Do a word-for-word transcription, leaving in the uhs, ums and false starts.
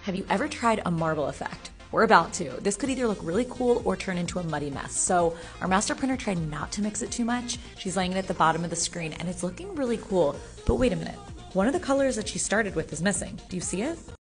Have you ever tried a marble effect? We're about to. This could either look really cool or turn into a muddy mess. So our master printer tried not to mix it too much. She's laying it at the bottom of the screen and it's looking really cool. But wait a minute. One of the colors that she started with is missing. Do you see it?